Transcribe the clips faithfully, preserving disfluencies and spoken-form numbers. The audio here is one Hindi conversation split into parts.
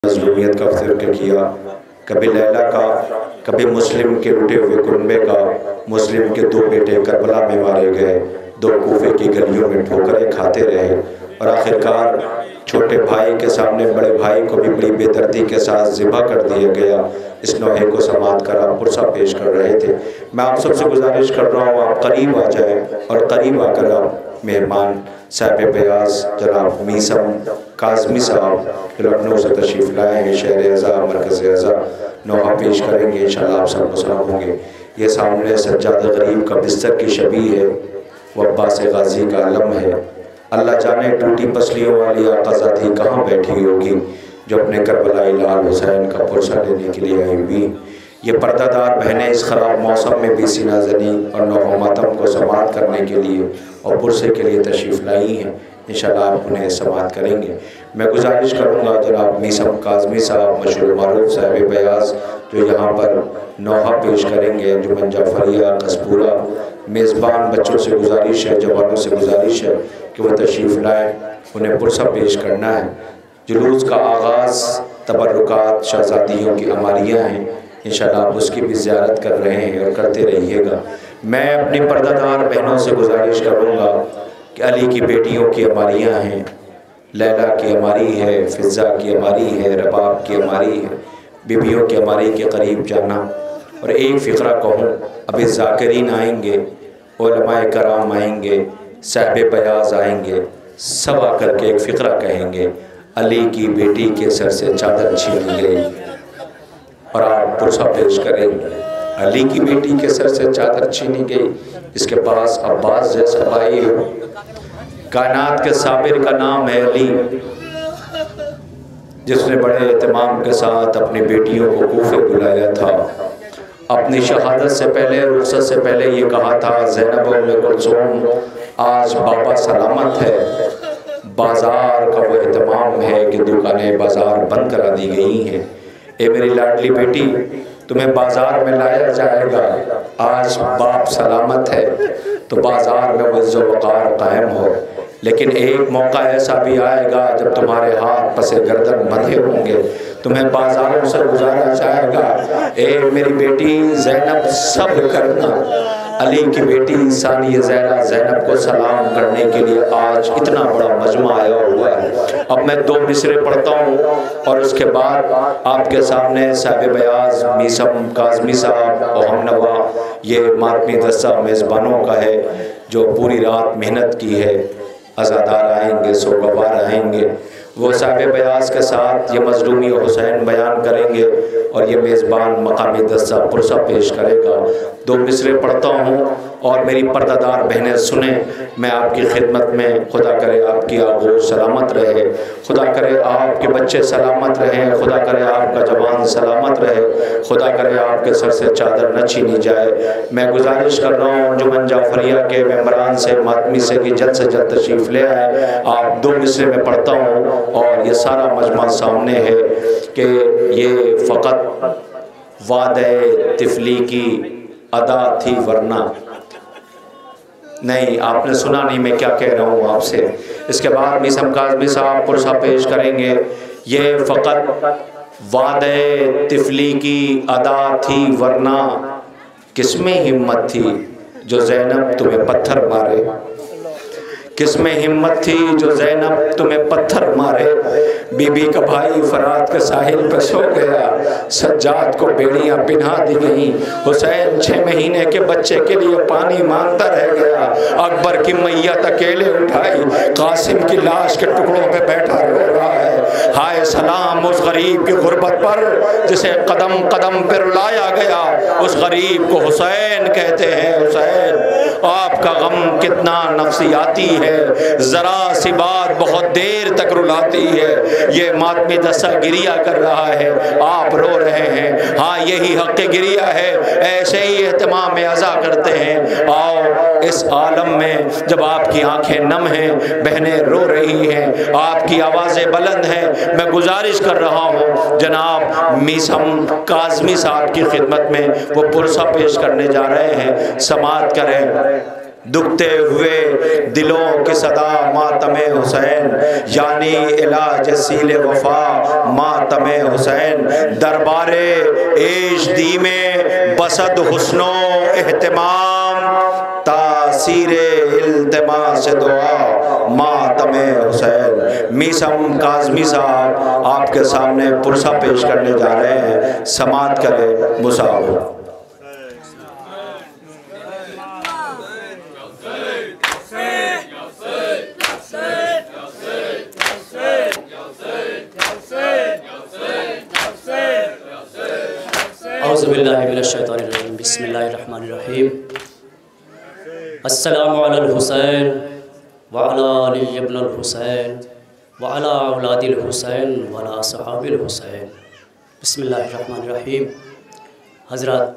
मज़लूमियत का ज़िक्र किया, कभी लैला का, कभी मुस्लिम के लुटे हुए कुनबे का। मुस्लिम के दो बेटे करबला में मारे गए, दो कूफे की गलियों में ठोकरें खाते रहे और आखिरकार छोटे भाई के सामने बड़े भाई को भी बड़ी बेदर्दी के साथ ज़िबा कर दिया गया। इस नोहे को समात कर आप पुरसा पेश कर रहे थे। मैं आप सबसे गुजारिश कर रहा हूँ आप करीब आ जाए और करीब आकर आप मेहमान साहिब बयास जनाब मीसम काज़मी साहब लखनऊ से तशरीफ़ लाएँगे, शहर अज़ा मरकज़ अज़ा नोहा पेश करेंगे। इंशाअल्लाह आप सब मुसलमान होंगे। ये सामने सज्जाद गरीब का बिस्तर की शबी है, वह अब्बास गाजी का अलम है। अल्लाह जाने टूटी पसलियों वाली आकाज़ाती कहाँ बैठी होगी जो अपने करबलाई लाल हुसैन का पुरसा लेने के लिए आई हुई। ये पर्दादार बहनें इस ख़राब मौसम में भी सीना ज़नी और नौह मातम को समात करने के लिए और पुरसे के लिए तशरीफ़ लाई हैं। इंशाअल्लाह आप उन्हें समात करेंगे। मैं गुजारिश करूँगा जनाब मीसम काज़मी साहब मशहूर मारूफ साहिब बयास जो यहाँ पर नौहा पेश करेंगे। अंजुमन जाफरिया कस्पूरा मेज़बान बच्चों से गुजारिश है, जवानों से गुजारिश है कि वह तशरीफ़ लाएँ, उन्हें पुरसा पेश करना है। जुलूस का आगाज़ तबर्रुकात शहज़ादियों की अमारियाँ हैं, इंशाअल्लाह आप उसकी भी ज़ियारत कर रहे हैं और करते रहिएगा। मैं अपनी पर्दादार बहनों से गुजारिश करूँगा कि अली की बेटियों की अमारियाँ हैं, लैला की अमारी है, फ़िज़ा की अमारी है, रबाब की अमारी है। बीबियों की अमारी के करीब जाना और एक फ़िक्रा कहूँ, अभी ज़ाकिरीन आएंगे, उलमाए कराम आएंगे, साहिब बयाज़ आएंगे, सब आकर के एक फ़िक्रा कहेंगे अली की बेटी के सर से चादर छीन गई और आप पुरसा पेश करेंगे। अली की बेटी के सर से चादर छीनी गई, इसके पास अब्बास जैसा भाई हो। कायनात के साबिर का नाम है अली, जिसने बड़े एहतमाम के साथ अपनी बेटियों को कूफे बुलाया था। अपनी शहादत से पहले, रुखसत से पहले ये कहा था ज़ैनब उम्मे कुलसूम आज बाबा सलामत है। बाज़ार का वो एहतमाम है कि दुकानें बाज़ार बंद करा दी गई हैं। ए मेरी लाडली बेटी, तुम्हें बाज़ार में लाया जाएगा, आज बाप सलामत है तो बाज़ार में वज़्ज़ो वक़ार कायम हो। लेकिन एक मौका ऐसा भी आएगा जब तुम्हारे हाथ पसे गर्दन बंधे होंगे, तुम्हें बाज़ारों से गुजारा जाएगा। ए मेरी बेटी ज़ैनब सब्र करना। अली की बेटी सानिया ज़हरा ज़ैनब को सलाम करने के लिए आज इतना बड़ा मजमा आया हुआ है। अब मैं दो मिसरे पढ़ता हूँ और उसके बाद आपके सामने साहिब बयाज़ मीसम काज़मी साहब और हमनवा ये मातमी दस्ता मेज़बानों का है जो पूरी रात मेहनत की है। अज़ादार आएंगे, सोगवार आएंगे, वो साहिब बयास के साथ ये मज़लूमी हुसैन बयान करेंगे और ये मेज़बान मकामी दस्ता पुरसा पेश करेगा। दो मिसरे पढ़ता हूँ और मेरी पर्दादार बहनें सुने। मैं आपकी खिदमत में, खुदा करे आपकी आगोश सलामत रहे, खुदा करे आपके बच्चे सलामत रहें, खुदा करे आपका जवान सलामत रहे, खुदा करे आपके सर से चादर न छीनी जाए। मैं गुजारिश कर रहा हूँ अंजुमन जाफरिया के मेम्बरान से, मातमी से कि जल्द से जल्द तशरीफ़ ले आए। आप दो मिसरे में पढ़ता हूँ और ये सारा मजमा सामने है कि ये फ़कत वादे तिफली की अदा थी वरना नहीं। आपने सुना नहीं मैं क्या कह रहा हूँ आपसे। इसके बाद मीसम काज़मी साहब पुरसा पेश करेंगे। ये फ़कत वादे तिफली की अदा थी वरना किसमें हिम्मत थी जो ज़ैनब तुम्हें पत्थर मारे, किसमें हिम्मत थी जो ज़ैनब तुम्हें पत्थर मारे। बीबी का भाई फरात के साहिल पे सो गया, सज्जाद को बेड़ियां पिन्हा दी गई। हुसैन छः महीने के बच्चे के लिए पानी मांगता रह गया। अकबर की मैयत अकेले उठाई, कासिम की लाश के टुकड़ों पे बैठा रो रहा है। हाय सलाम उस गरीब की गुर्बत पर जिसे कदम कदम पर रुलाया गया, उस गरीब को हुसैन कहते हैं। हुसैन आपका गम कितना नफसियाती है, जरा सी बात बहुत देर तक रुलाती है। ये मातमी दस्ता गिरिया कर रहा है, आप रो रहे हैं। हाँ यही हक़ गिरिया है, ऐसे ही एहतमाम में अज़ा करते हैं। आओ इस आलम में जब आपकी आंखें नम हैं, बहनें रो रही हैं, आपकी आवाज़ें बुलंद हैं, मैं गुजारिश कर रहा हूँ जनाब मीसम काज़मी साहब की खिदमत में वो पुरसा पेश करने जा रहे हैं, समात करें। दुखते हुए दिलों की सदा मातमे हुसैन, यानी इलाज सीले वफा मातमे हुसैन। दरबारे एश दी में बसद हुस्नो एहतमाम, तासीरे इल्तिमा से दुआ मातमे हुसैन। मीसम काज़मी साहब आपके सामने पुरसा पेश करने जा रहे हैं, समात करें मुसाफिर। औज़ुबिल्लाहिमिनश्शैतानिर्रजीम, बिस्मिल्लाहिर्रहमानिर्रहीम। अस्सलामु अलल हुसैन व अला अली इब्नुल हुसैन व अला औलादिल हुसैन व अला सहाबिल हुसैन। बिस्मिल्लाहिर्रहमानिर्रहीम। हज़रत,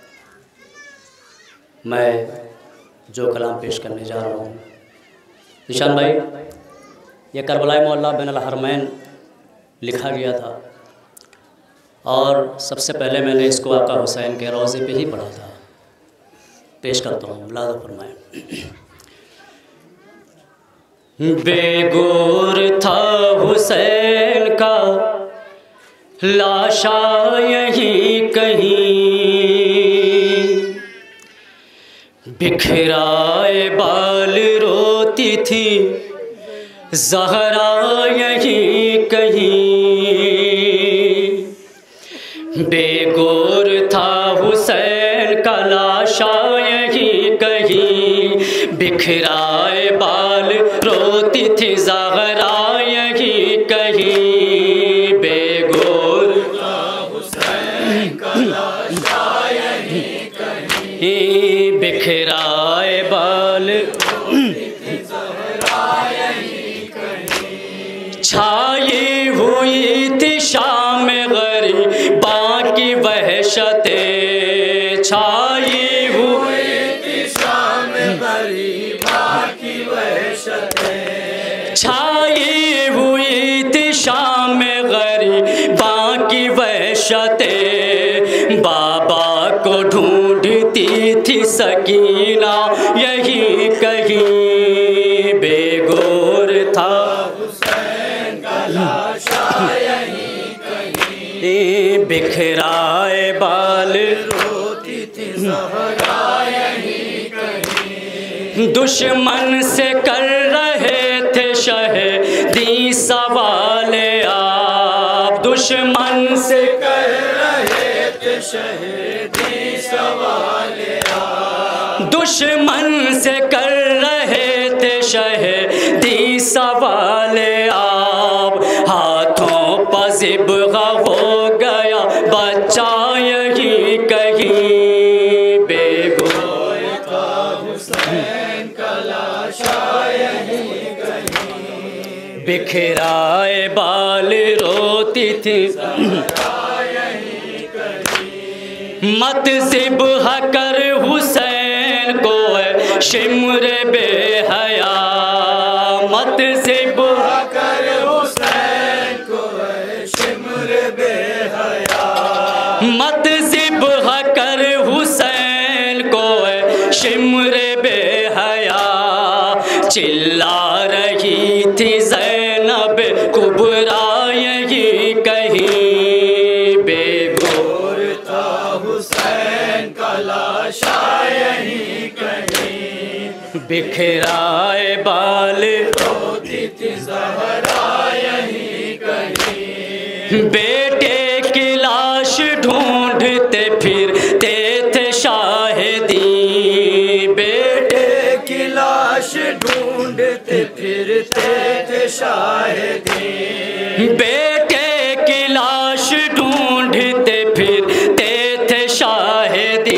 मैं जो कलाम पेश करने जा रहा हूँ, निशान भाई, ये करबलाई मोहल्ला बैन अल हरमैन लिखा गया था और सबसे पहले मैंने इसको आका हुसैन के रोज़े पे ही पढ़ा था। पेश करता हूँ, मुलाज़ा फरमाएं। बेगोर था हुसैन का लाशा यहीं कहीं, बिखराए बाल रोती थी ज़हरा यहीं कहीं। बेगोर था हुसैन का लाशा यहीं कहीं, बिखराए बाल रोती थी ज़हरा यहीं कहीं। बेगोर था हुसैन का लाशा यहीं कहीं, बिखराए बाल रोती थी ज़हरा यहीं कहीं। छाई हुई थी शाम गरीबां की वहशतें, छाई हुई थी शाम गरीबां की वहशतें, छाई हुई थी शाम गरीबां की वहशतें। बाबा को ढूंढती थी सकीना यही कहीं। बेगोर था हुसैन का लाशा यहीं कहीं, बिखराए बाल रोती थी ज़हरा यहीं कहीं। दुश्मन से कर रहे थे शहीदी सवाल आप, दुश्मन से कर रहे थे शहीदी सवाल आप, दुश्मन से कर रहे थे शहीदी सवाल आप। हाथों पर ज़िब्ग़ा हो गया बच्चा यहीं कहीं। बेगोर था हुसैन का लाशा यहीं कहीं, बिखराए बाल रोती थी यहीं कहीं। मत ज़िब्ग़ा कर हुसैन को शिम्र बेहया, मत ज़िब्ग़ा कर हुसैन को शिम्र बेहया, मत ज़िब्ग़ा कर हुसैन को शिम्र बेहया। चिल्ला रही थी ज़ैनब कुबरा यहीं कहीं। बेगोर था हुसैन का लाशा यहीं कहीं, बिखराए बाल रोती थी ज़हरा यहीं कहीं। बेटे की लाश ढूंढते फिरते थे शाहिदी, बेटे की लाश ढूंढते फिरते थे शाहिदी, बेटे की लाश ढूंढते फिरते थे शाहिदी।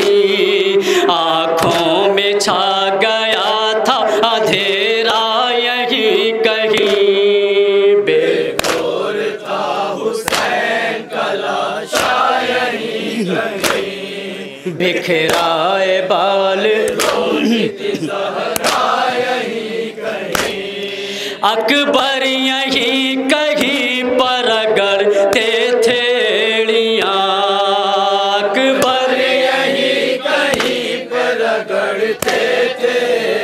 आँखों में छा गया था अंधेरा यहीं कहीं। बेगोर था हुसैन का लाशा यहीं कहीं, बिखराए बाल रोती थी ज़हरा यहीं कहीं। अकबर यहीं कहीं पर गड़ते थे एड़ियाँ, अकबर यहीं कहीं पर गड़ते थे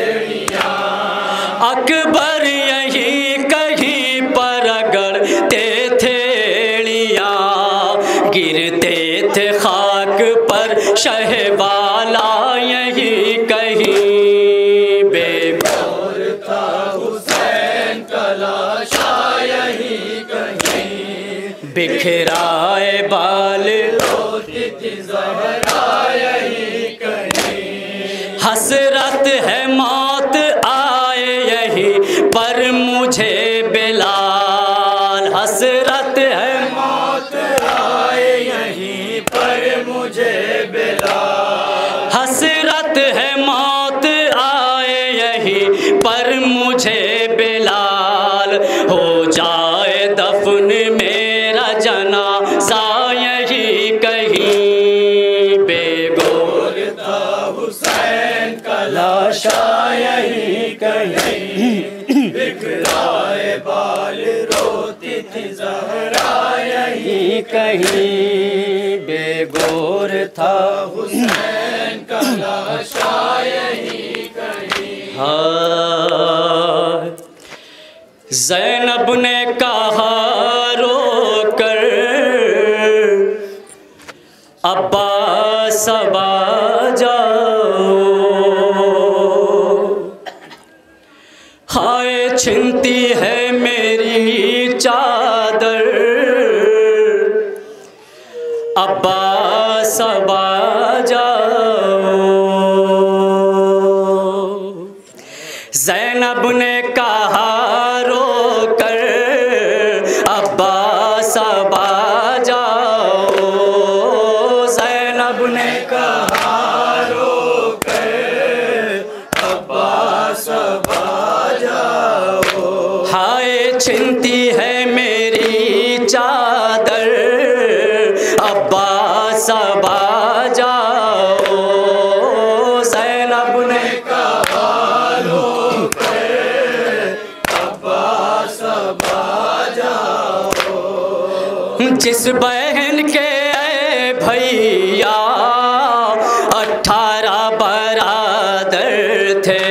गिरते थे खाक पर शहवाला यही कहीं, बेगौर था हुसैन का लाशा यही कहीं, बिखराए बाल रोती थी ज़हरा यही कहीं, हसरत है मौत आए यही पर मुझे बिलाल, हसरत है मौत आए यहीं पर मुझे बिलाल, हसरत है मौत आए यहीं पर मुझे बिलाल, हो जाए दफन मेरा जनाज़ा यही कहीं, बेगौर था हुसैन का लाशा यही कहीं, बिखराए बाल रोती थी ज़हरा यही कहीं, बेगौर था हुसैन का लाशा यही कहीं। हाँ, ज़ैनब ने कहा रो कर अब्बास आ जाओ, हाय छिनती है मेरी चादर अब्बास आ जाओ, ज़ैनब ने कहा रो कर अब्बास आ जाओ, ज़ैनब ने कहा रो कर अब्बास आ जाओ, हाय छिनती है मेरी चादर अब्बास आ जाओ, ज़ैनब ने कहा रो कर अब्बास आ जाओ, जिस बहन के भैया अठारह बरादर थे,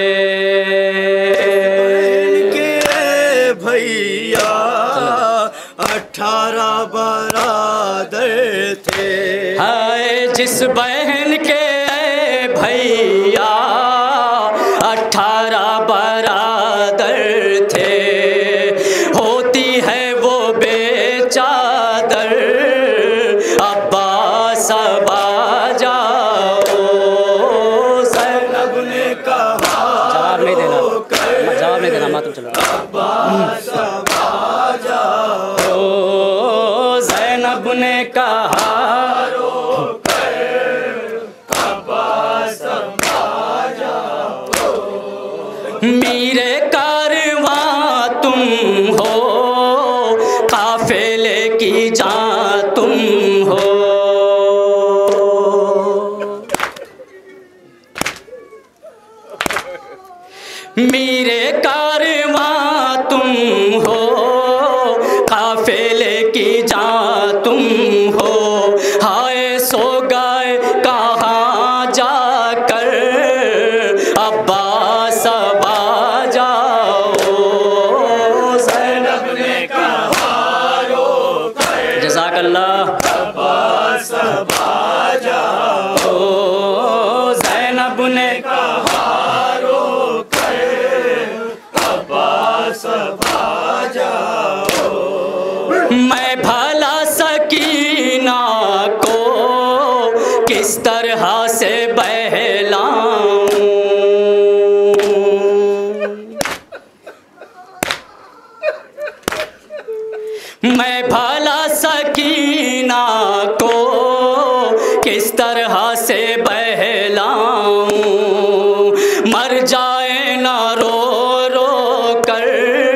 के भैया अठारह बरादर थे, हाय जिस बहन के भैया अठारह बरादर थे, होती है वो बेचादर अब्बास आ जाओ, ज़ैनब ने कहा जवाब नहीं देना, जवाब नहीं देना मातम चलो, अब्बास आ जाओ, ज़ैनब ने कहा रो कर अब्बास आ जाओ, मेरे कारवां तुम हो काफिले की जान तुम हो, मेरे कारवां तुम हो काफिले की जान तुम हो, हाय सो गए कहाँ जाकर अब्बास आ जाओ, ज़ैनब ने कहा रो कर जज़ाकल्लाह अब्बास आ जाओ, ज़ैनब ने कहा रो कर अब्बास आ जाओ, मैं भला सकीना को किस तरह से बहलाऊं, मैं भला सकीना को किस तरह से बहलाऊं, मर जाए ना रो रो कर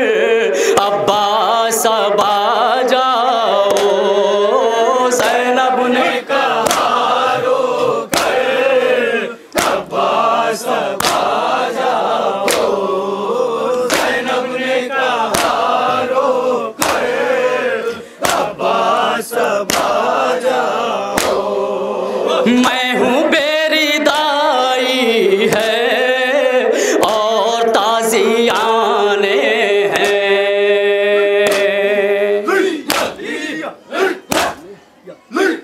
अब्बास आ जाओ, ज़ैनब ने कहा रो कर अब्बास आ जाओ, ज़ैनब ने कहा रो कर अब्बास आ जाओ, मैं हूँ बेरिदाई है और ताज़ियाने हैं,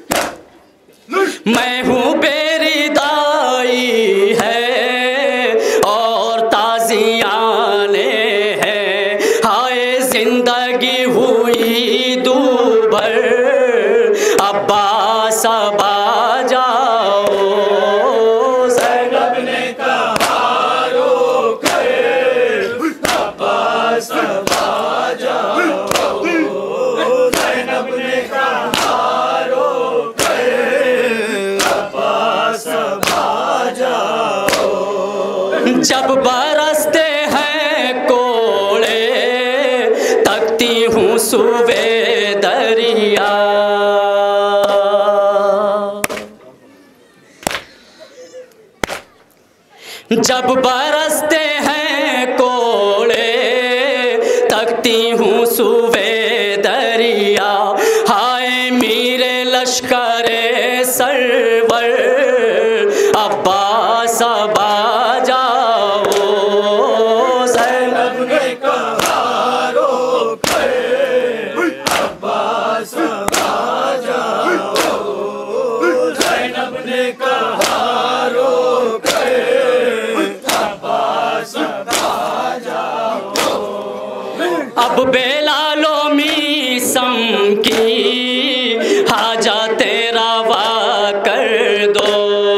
मैं हूँ बेरी दाई है और ताजियाने हैं, हाय जिंदगी हुई दूभर, अब्बास अब आ जाओ। ज़ैनब ने कहा रोकर, अब्बास अब आ जाओ। ज़ैनब ने कहा रोकर, अब्बास अब आ जाओ। जब बरसते हैं कोड़े, तकती हूँ सुबह दरिया। जब बरसते हैं कोड़े, तकती हूँ सुबह दरिया, हाय मीरे लश्करे सरवर, अब्बास अब आ जाओ। ज़ैनब ने कहा रोकर, अब्बास अब आ जाओ। ज़ैनब ने कहा रोकर, अब्बास अब आ जाओ। अब बेलालो मीसम की हाजत रवा कर दो।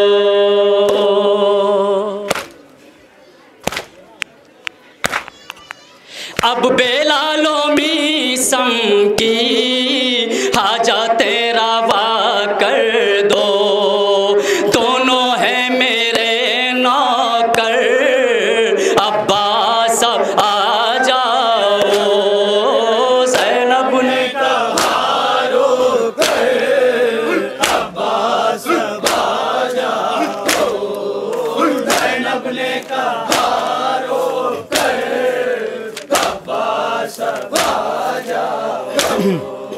अब बेलालो मीसम की हाजत रवा कर दो। दोनों हैं मेरे नौकर, अब्बास अब आ जाओ। ज़ैनब ने कहा रोकर, अब्बास अब आ जाओ। ज़ैनब ने कहा रोकर, अब्बास अब आ जाओ।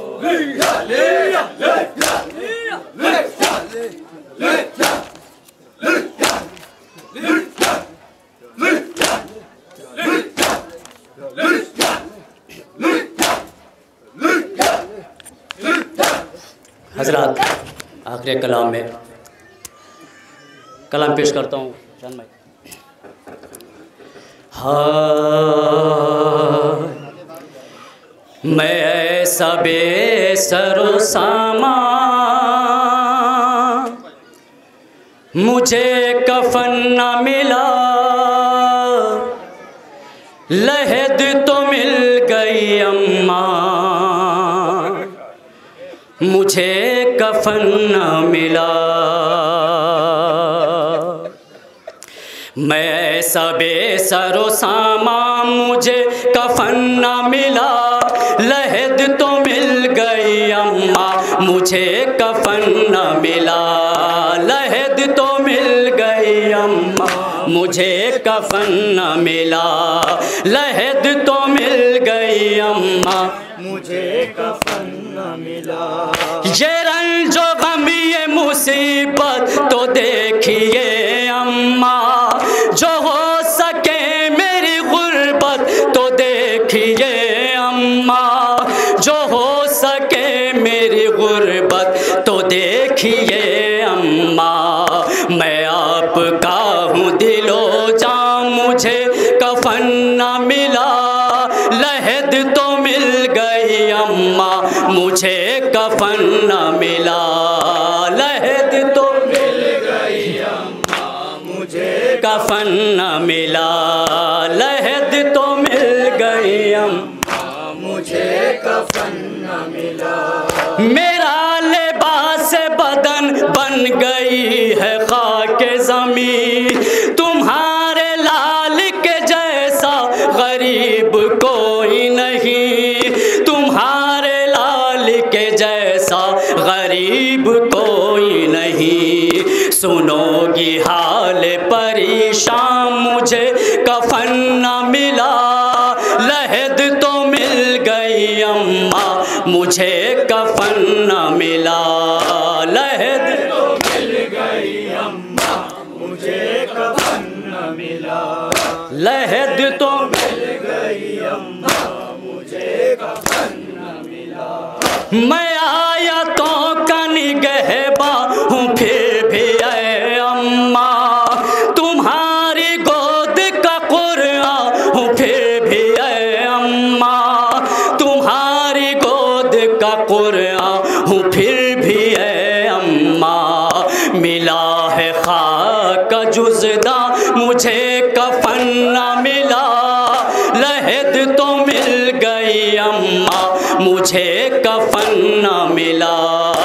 हजरात, आखिरी कलाम में कलाम पेश करता हूँ जान भाई। हाँ, मैं ऐसा बेसरो सामा, मुझे कफन न मिला, लहद तो मिल गई अम्मा, मुझे कफन न मिला। मैं ऐसा बेसरो सामा, मुझे कफन न मिला, लहद तो मिल गई अम्मा, मुझे कफन न मिला। लहद तो मिल गई अम्मा, मुझे कफन न मिला। लहद तो मिल गई अम्मा, मुझे कफन न मिला। ये रंजो गम ये मुसीबत तो देखिए अम्मा, जो हो सके मेरी गुर्बत तो देखिए अम्मा, जो हो सके मेरी गुर्बत तो देखिए अम्मा। मैं आपका हूँ दिलो जान, मुझे कफन न मिला, लहद तो मिल गई अम्मा, मुझे कफन न मिला। लहद तो मिल गई अम्मा, मुझे कफन न मिला। लहद तो मिल गई अम्मा, मुझे कफन न मिला। मेरा लिबास बदन बन गई है खाके ज़मीं, तुम्हारे लाल के जैसा गरीब कोई नहीं, तुम्हारे लाल के जैसा गरीब कोई नहीं। सुनोगी हाल परेशान, मुझे कफन न मिला, लहद तो मिल गई अम्मा, मुझे कफन न मिला। लहद तो मिल गई अम्मा, मुझे कफन न मिला। लहद तो मिल गई अम्मा, मुझे कफन न मिला। मैं आया तो का निगहबा हूँ फिर हूँ फिर भी है अम्मा, मिला है खाक जुज़दा मुझे कफन न मिला, लहद तो मिल गई अम्मा मुझे कफन न मिला,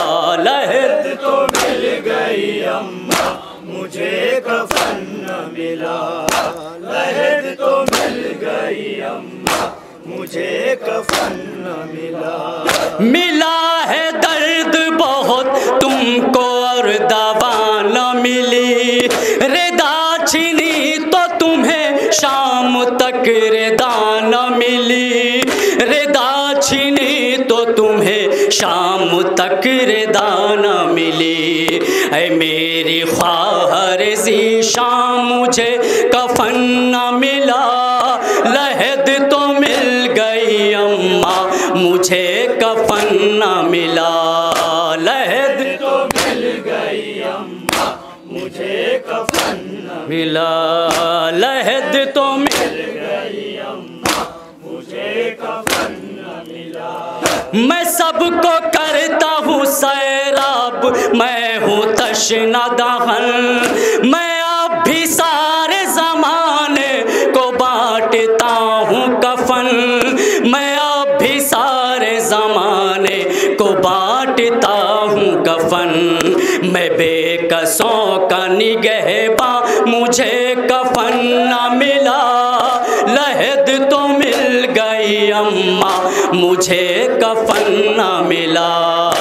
लहद तो मिल गई अम्मा मुझे कफन न मिला, लहद तो मिल गई अम्मा मुझे कफन न मिला। मिला है दर्द बहुत तुमको और दवा न मिली, रिदा छीनी तो तुम्हें शाम तक रिदा न मिली, रिदा छीनी तो तुम्हें शाम तक रिदा न मिली, ऐ मेरी ख्वाहर ज़ीशान मुझे कफन न मिला, लहद तो मिल गई अम्मा मुझे कफन न मिला, लहद तो मिल गई अम्मा मुझे कफन न मिला, लहद तो मिल गई अम्मा मुझे कफन न मिला। मैं सबको करता हूँ सैराब, मैं हूँ तशना दहन, मैं अब भी सारे ज़माने को बांटता हूँ कफन, मैं अब भी सारे ज़माने को बांटता हूँ कफन, मैं बेकसों का निगहबा मुझे कफन न मिला, लहद तो मिल गई अम्मा मुझे कफन न मिला,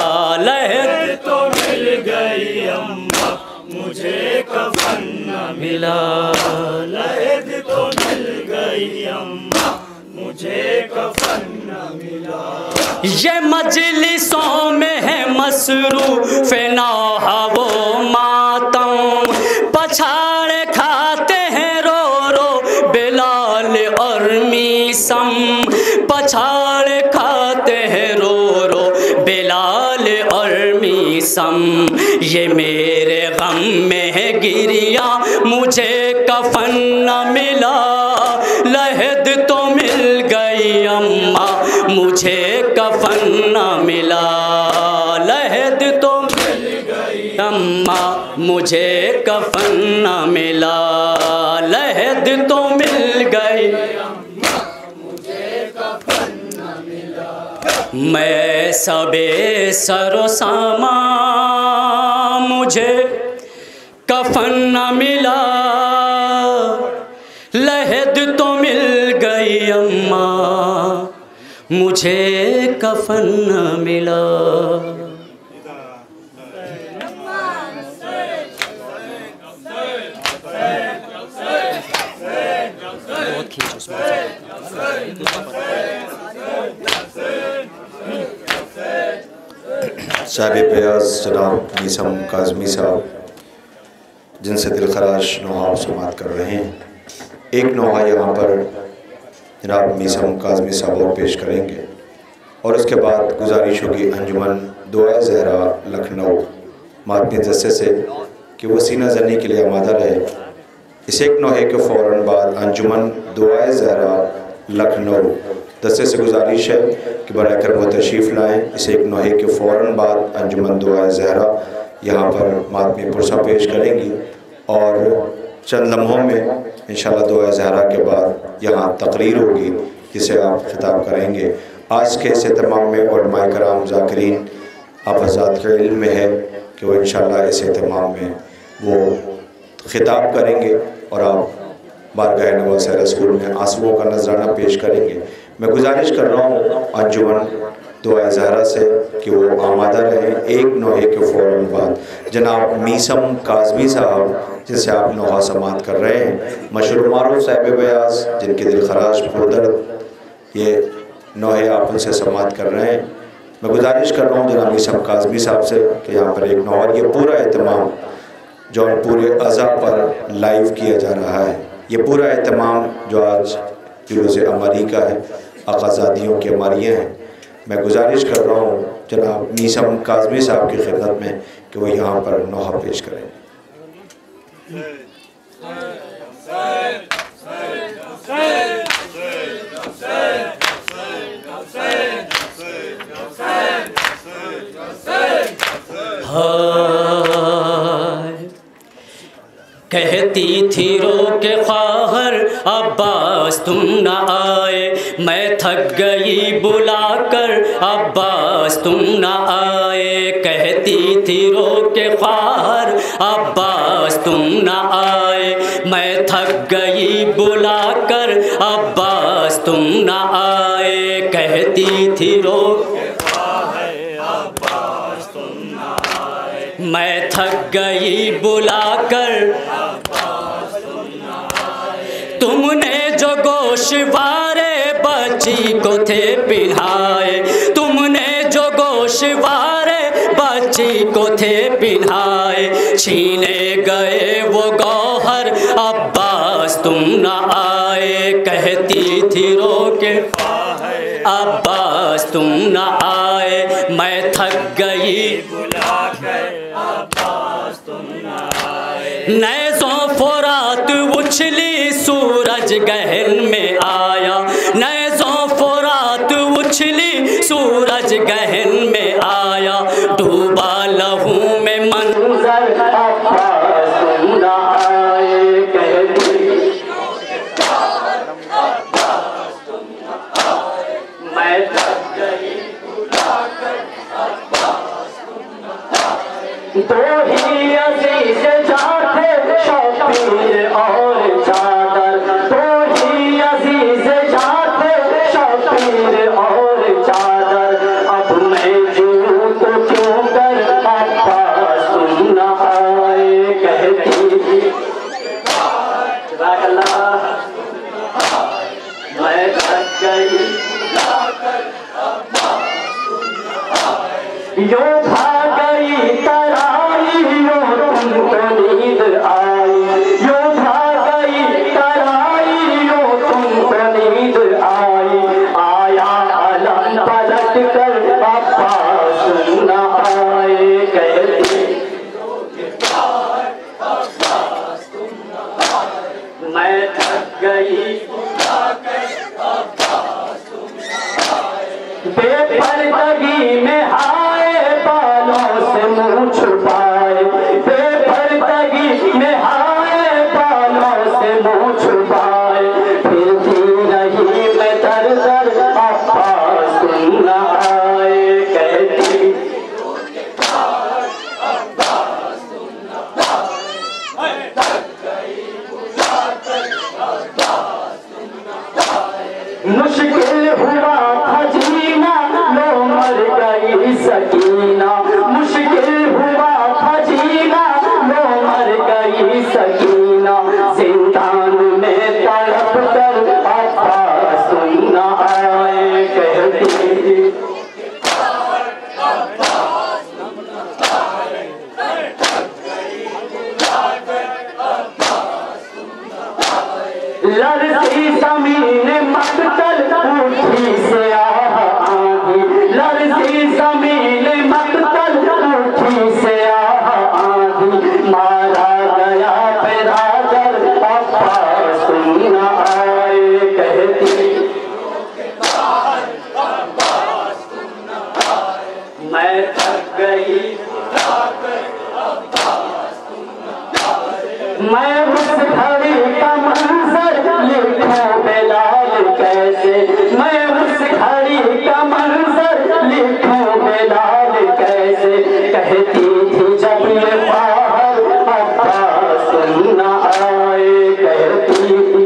लहद तो मिल गई अम्मा मुझे कफन न मिला, लहद तो मिल गई अम्मा मुझे कफन न मिला। ये मजलिसों में है मसरूफ़ नौहा वो मातम, पछाड़ खाते हैं रो रो बिलाल और मीसम, पछाड़ खाते हैं रो रो बिलाल और मीसम, ये मेरे गम में है गिरिया मुझे कफन न मिला, लहद तो मिल गई अम्मा मुझे कफन न मिला, लहद तो मिल गई अम्मा मुझे कफन न मिला, लहद तो मिल गई अम्मा मुझे कफन न मिला, मैं सबे सरो सामा मुझे कफन न मिला, लहद तो मिल गई अम्मा मुझे कफन न मिला। साहिब बयाज जनाब मीसम काज़मी साहब, जिनसे दिलखराश नोहा समात कर रहे हैं, एक नोहा यहाँ पर जनाब मीसम काज़मी साहब और पेश करेंगे और उसके बाद गुजारिश होगी अंजुमन दुआ ज़हरा लखनऊ मातमी दस्ते से कि वो सीना जनी के लिए आमादा रहे। इस एक नोहे के फ़ौरन बाद अंजुमन दुआ ज़हरा लखनऊ दस्ते से गुजारिश है कि बराए करम वो तशरीफ़ लाएँ। इस एक नोहे के फ़ौरन बाद अंजुमन दुआ ज़हरा यहाँ पर मातमी पुरसा पेश करेंगी और चंद लम्हों में इंशाअल्लाह दुआ ज़हरा के बाद यहाँ तकरीर होगी जिसे आप खिताब करेंगे। आज के इस एहतमाम में उलमाए कराम ज़ाकिरीन आप हज़रात के इल्म में है कि वो इंशाअल्लाह इस एहतमाम में वो खिताब करेंगे और आप बारगाह नवाज़ रसूल में आंसुओं का नजराना पेश करेंगे। मैं गुजारिश कर रहा हूँ अंजुमन दुआ ज़हरा से कि वो आमादा रहें। एक नोहे के फ़ौरन बाद जनाब मीसम काज़मी साहब, जिनसे आप नोहा समात कर रहे हैं, मशहूर मारूफ साहिब बयाज, जिनके दिल खराश पुरदर्द ये नोहे आप उनसे समात कर रहे हैं। मैं गुजारिश कर रहा हूँ जनाब मीसम काज़मी साहब से कि यहाँ पर एक नोहा, ये पूरा एहतमाम जो पूरे अज़ा पर लाइव किया जा रहा है, ये पूरा एहतमाम जो आज जुलूस अमरी का है, आक़ाज़ादियों की अमारियाँ हैं, मैं गुजारिश कर रहा हूँ जनाब मीसम काज़मी साहब की खिदमत में कि वो यहाँ पर नोहा पेश करें। Say हाय कहती थी रो के ख्वाहर अब्बास तुम न आए, मैं थक गई बुलाकर अब्बास तुम न आए। कहती थी रो के ख्वाहर अब्बास तुम न आए, मैं थक गई बुलाकर अब्बास तुम न आए। कहती थी रो मैं थक गई बुलाकर तुमने जो गोशवारे बच्ची को थे पिन्हाए, तुमने जो गोशवारे बच्ची को थे पिन्हाए। छीने गए वो गौहर अब्बास तुम न आए। कहती थी रो के अब्बास तुम न आए, मैं थक गई नैज़ों फुरात उछली सूरज गहन में आया, नैज़ों फुरात उछली सूरज गहन में आया। डूबा लहू में मंजर अब्बास तुम न आए। कहती मैं थक गई बुलाकर अब्बास तुम न आए। दो ही अज़ीज़ जाते शौकीन और चादर, दो ही अज़ीज़ जाते शौकीन और चादर। अब मैं जीऊँ तो क्यों कर अब्बास तुम न आए। कहती मैं थक गई यो भाग गई तराई यो तुमको नींद आई, यो भाग गई तराई यो तुमको नींद आई। आया अलम पलट कर अब्बास तुम न आए। कहती मैं थक गई बेपर्दगी में हाय बालों से मुँह छुपाए, बेपर्दगी में हाय बालों से मुँह छुपाए। फिरती रही मैं दर दर अब्बास तुम न आए। कहती मुश्किल हुआ था जीना लो मर गई सकीना, मुश्किल हुआ था जीना लो मर गई सकीना। जिंदान में तड़प कर अब्बास तुम न आए। कहती लड़ती जमीन मक्तल उठी से आह आंधी, लड़ती जमीन मक्तल उठी से आह आंधी। मारा गया बिरादर अब्बास तुम न आए। कहती मैं थक गई मैं उस घड़ी का मंजर लिखूं बेलाल कैसे, मैं उस घड़ी का मंजर लिखूं बेलाल कैसे। कहती थी जब ये बाहर अब्बास तुम न आए। कहती थी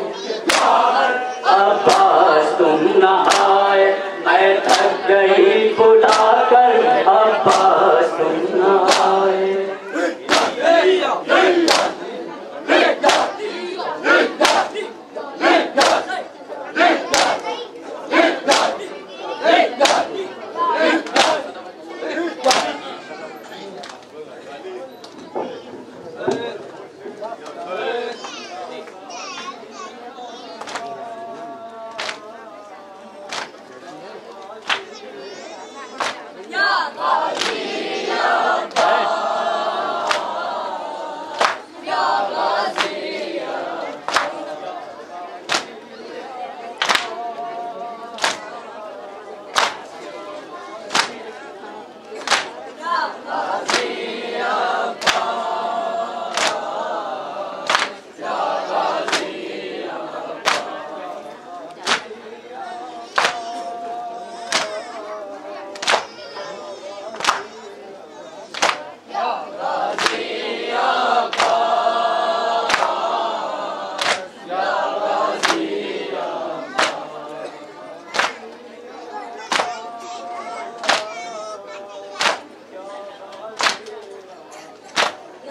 अब्बास तुम न आए, मैं थक गई बुलाकर अब्बास तुम न आए। Ya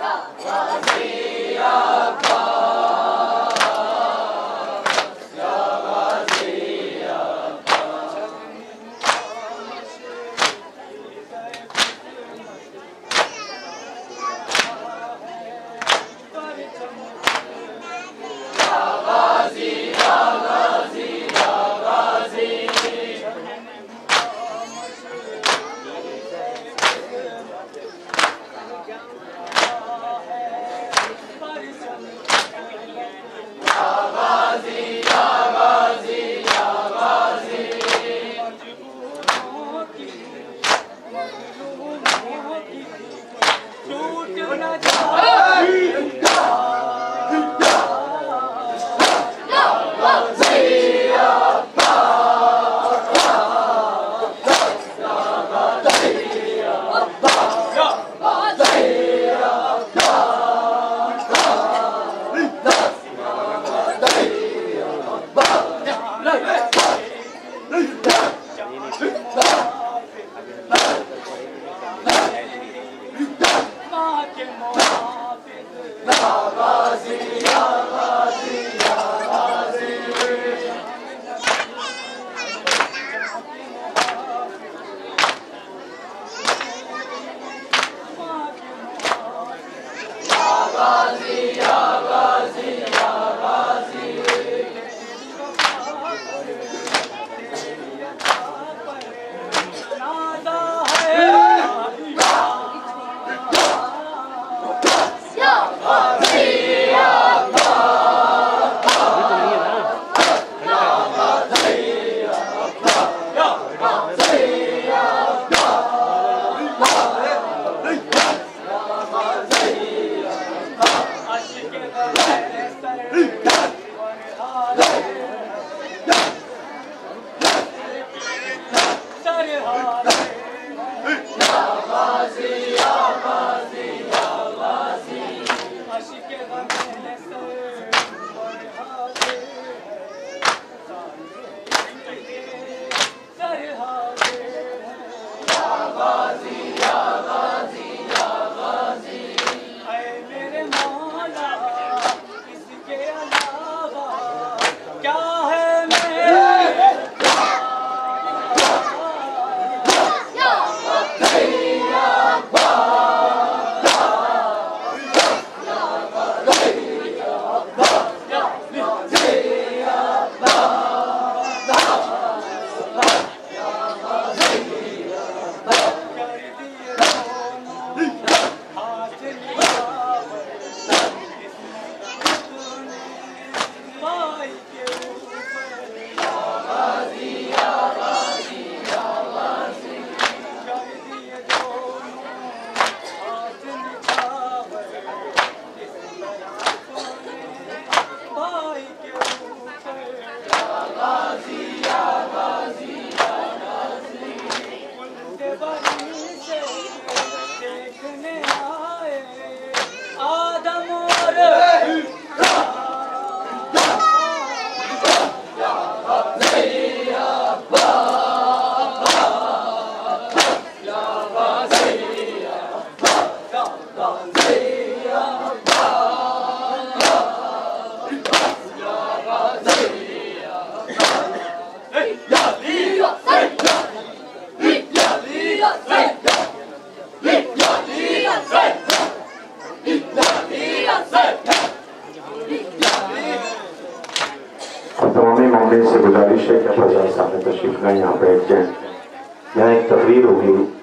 से गुजारिश है कि आप हज़ार सामने तशरीफ लाएं, यहाँ बैठ जाएं। यहाँ एक तकरीर होगी